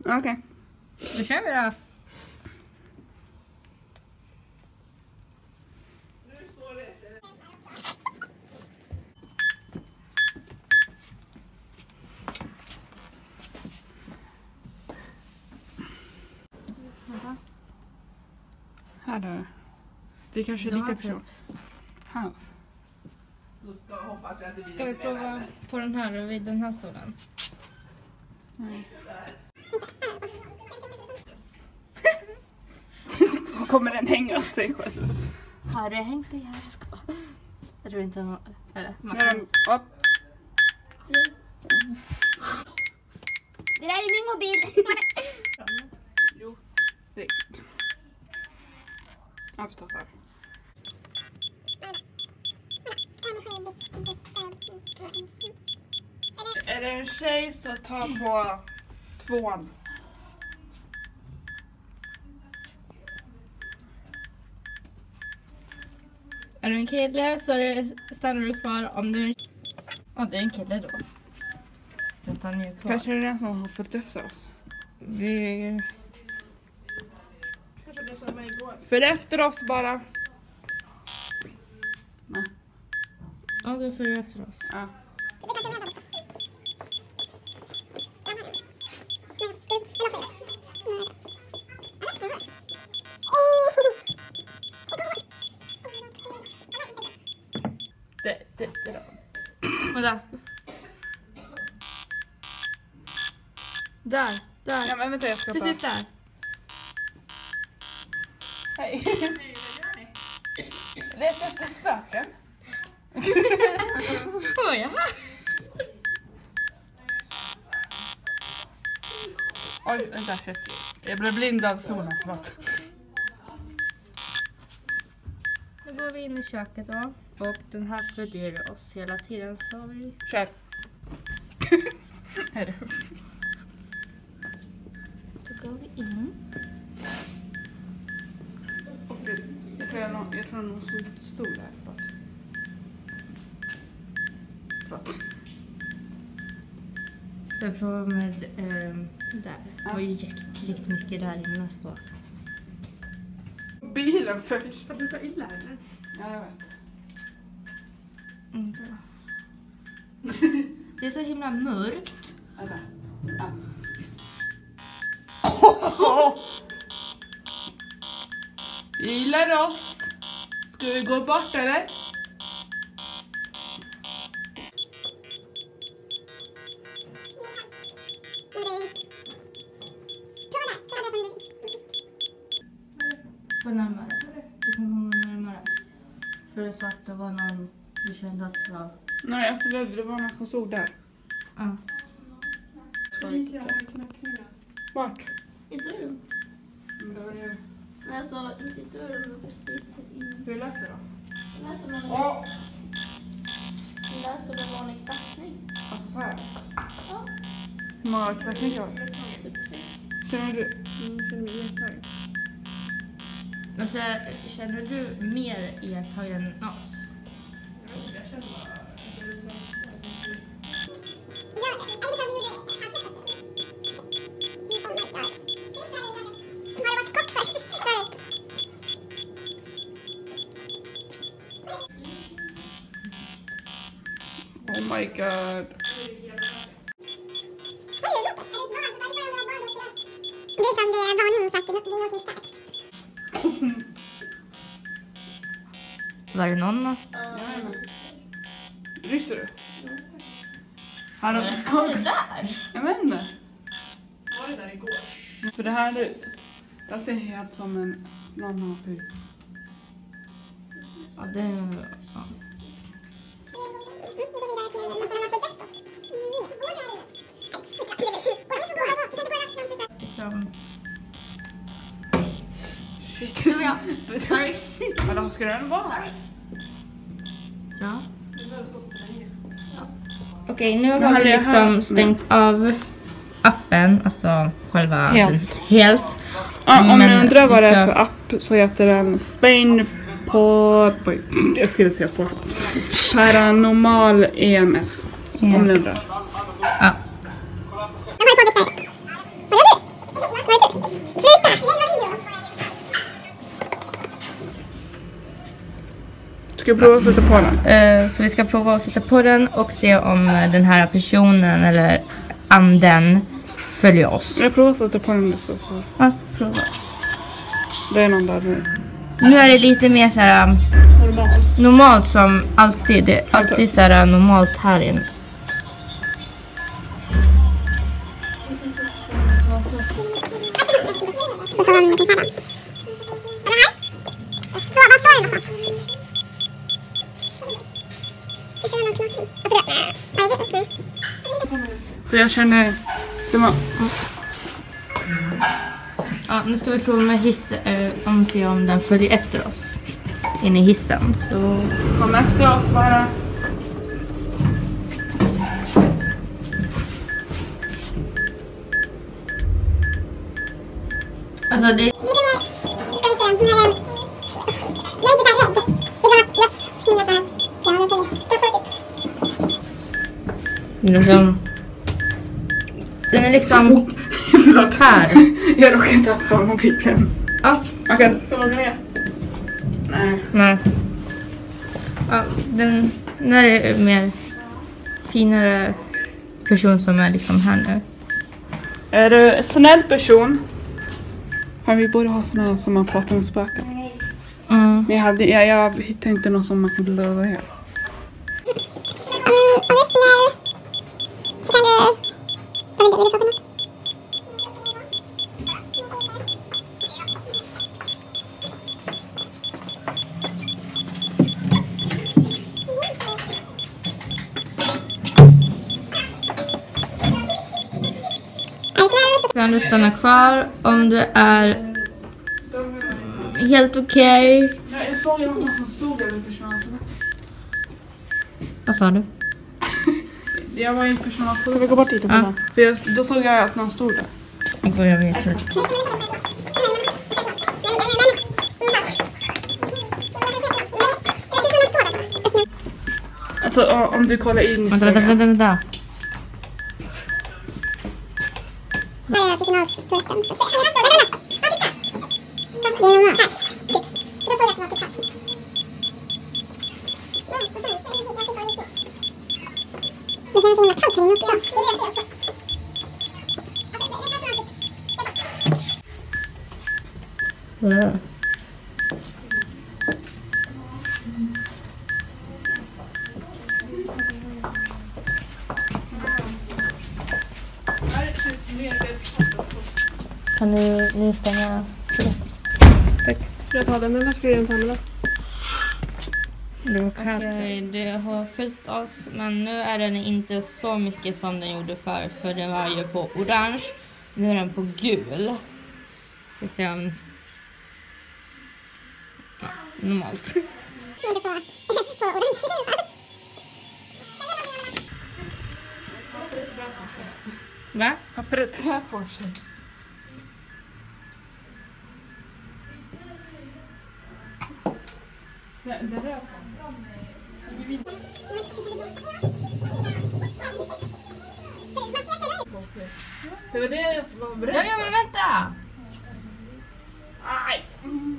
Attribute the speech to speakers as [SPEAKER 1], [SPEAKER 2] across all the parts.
[SPEAKER 1] Okej.
[SPEAKER 2] Då kör vi då.
[SPEAKER 1] Här då. Det är kanske lite för så. Här.
[SPEAKER 2] Ska vi prova på den här vid den här stolen?
[SPEAKER 1] Nej. Kommer den hänga av sig själv?
[SPEAKER 2] Har det hängt dig här? Jag tror inte någon... Eller, man
[SPEAKER 1] kan...
[SPEAKER 2] kan...
[SPEAKER 1] Upp.
[SPEAKER 3] Det där är min mobil.
[SPEAKER 1] Jo, det är... Jag får ta här. Är det en tjej så ta på 2.
[SPEAKER 2] Är du en kille så stannar du kvar om du... Ja, det är en kille då. Då stannar ju kvar.
[SPEAKER 1] Kanske är det den som har följt efter oss.
[SPEAKER 2] Vi...
[SPEAKER 1] För efter oss bara. Nej.
[SPEAKER 2] Ja, då får du efter oss.
[SPEAKER 1] Ja. Det då.
[SPEAKER 2] Vänta. Där.
[SPEAKER 1] Ja, men vänta, jag ska
[SPEAKER 2] Precis där.
[SPEAKER 1] Hej. Leta efter spöken.
[SPEAKER 2] Oj,
[SPEAKER 1] Oj, vänta, shit. Jag blev blind av solen, förlåt.
[SPEAKER 2] Nu går vi in i köket då. Och den här följer oss hela tiden så vi...
[SPEAKER 1] Kör. Här är det.
[SPEAKER 2] Då går vi in.
[SPEAKER 1] Jag tror någon stod där, förlåt.
[SPEAKER 2] Ska jag prova med där. Det var ju jäkligt mycket där inne så.
[SPEAKER 1] Bilen först. Ska du ta illa eller? Ja, jag vet.
[SPEAKER 2] Inte. Det är så himla mörkt.
[SPEAKER 1] Ja. Gillar oss. Ska vi gå bort eller?
[SPEAKER 2] Gå närmare. Du kan komma närmare. För det sa att det var någon du kände att det var...
[SPEAKER 1] Nej, alltså det var någon som stod där.
[SPEAKER 2] Ja.
[SPEAKER 1] Vart?
[SPEAKER 4] I dörren. Men alltså, inte i dörren, men precis i...
[SPEAKER 1] Hur lät det då?
[SPEAKER 4] Det lät som en vanlig knackning.
[SPEAKER 1] Alltså så här.
[SPEAKER 4] Ja,
[SPEAKER 1] Hur många knackningar var det?
[SPEAKER 4] typ 3.
[SPEAKER 1] Känner du? Känner du iakttagen?
[SPEAKER 2] Alltså, känner du mer iakttagen än oss?
[SPEAKER 1] Jag känner bara... Oh my god.
[SPEAKER 2] Var det någon?
[SPEAKER 1] Ryser du? Har de...
[SPEAKER 2] Vad är det där?
[SPEAKER 1] Jag vet inte. Var det där igår? För det här nu, det ser helt som en... Någon har fyr.
[SPEAKER 2] Ja, det är... Ja.
[SPEAKER 1] Shit.
[SPEAKER 2] Nu är jag. Sorry.
[SPEAKER 1] Vadå, ska den vara?
[SPEAKER 2] Ja. Okej, nu har vi
[SPEAKER 1] det
[SPEAKER 2] liksom
[SPEAKER 1] här-
[SPEAKER 2] stängt av appen, alltså själva
[SPEAKER 1] Helt.
[SPEAKER 2] helt.
[SPEAKER 1] Ja, om
[SPEAKER 2] Men
[SPEAKER 1] ni undrar vad
[SPEAKER 2] vi
[SPEAKER 1] det är
[SPEAKER 2] ska-
[SPEAKER 1] för app så heter den Spain på... Jag ska se på. Paranormal EMF. Om ni undrar.
[SPEAKER 2] Ja.
[SPEAKER 1] ska prova att sätta på den.
[SPEAKER 2] Så vi ska prova att sätta på den och se om den här personen eller anden följer oss.
[SPEAKER 1] Jag provar att sätta på den så.
[SPEAKER 2] Ja, prova.
[SPEAKER 1] Det är någon där nu.
[SPEAKER 2] Nu är det lite mer så här normalt som alltid. Det är alltid så här normalt här inne.
[SPEAKER 1] För jag känner...
[SPEAKER 2] Ja, nu ska vi prova med hissen. Om se om den följer efter oss. In i hissen. Så
[SPEAKER 1] kom efter oss bara.
[SPEAKER 2] alltså det... Liksom, den är liksom här.
[SPEAKER 1] Jag råkade tappa mobilen.
[SPEAKER 2] Ja.
[SPEAKER 1] Okej, ska man gå ner? Nej.
[SPEAKER 2] Ja, den där är mer finare person som är liksom här nu.
[SPEAKER 1] Är du en snäll person? Har vi borde ha sådana som man pratar med spöken.
[SPEAKER 2] Mm.
[SPEAKER 1] Men jag hittade inte någon som man kunde lösa här.
[SPEAKER 2] Kan du stanna kvar om du är helt okej?
[SPEAKER 1] Jag såg någon som stod över personalen.
[SPEAKER 2] Vad sa du?
[SPEAKER 1] Jag var i personal, så vi går bort dit och kolla. För då såg jag att någon stod där.
[SPEAKER 2] Jag vet inte.
[SPEAKER 1] Alltså om du kollar in i
[SPEAKER 2] Vänta.
[SPEAKER 3] Det känns som att kallt här inne också.
[SPEAKER 2] Ja. Kan ni stänga?
[SPEAKER 1] Tack. Ska jag ta den eller ska jag ta den?
[SPEAKER 2] Okej, det har fyllt oss, men nu är den inte så mycket som den gjorde förut, för den var ju på orange. Nu är den på gul. Vi ser om... Ja, normalt.
[SPEAKER 3] På orange.
[SPEAKER 2] Va?
[SPEAKER 1] Pappret trä på sig. Det rör på. Det var det jag var beredd på.
[SPEAKER 2] Ja, men vänta!
[SPEAKER 1] Aj!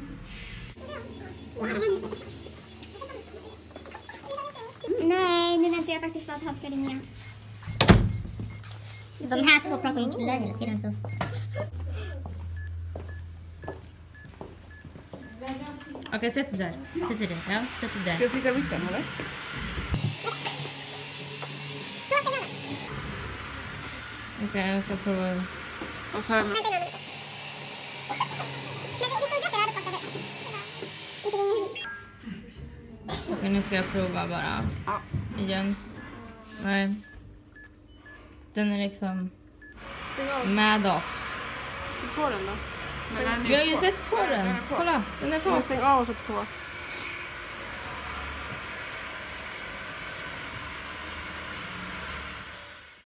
[SPEAKER 3] Nej, nu väntar jag faktiskt på att han ska ringa. De här två pratar om killar hela tiden så.
[SPEAKER 2] Okej, sätt det där. Sätt det där. Ja, sätt det där.
[SPEAKER 1] Ska jag sitta i mitten eller?
[SPEAKER 2] Okej, jag ska prova.
[SPEAKER 1] Och sen...
[SPEAKER 2] Okej, nu ska jag prova bara. Igen. Nej. Den är liksom med oss.
[SPEAKER 1] Sätt på den då.
[SPEAKER 2] Vi har ju sett på den. Kolla, den är på.
[SPEAKER 1] Stäng av och sätt på.